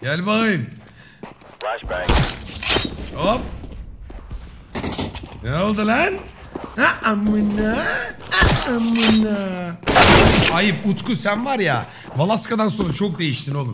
Gel bakayım. Flashbang. Hop. Ne oldu lan? Ha amına. Ha amına. Ayıp Utku, sen var ya Valaska'dan sonra çok değiştin oğlum.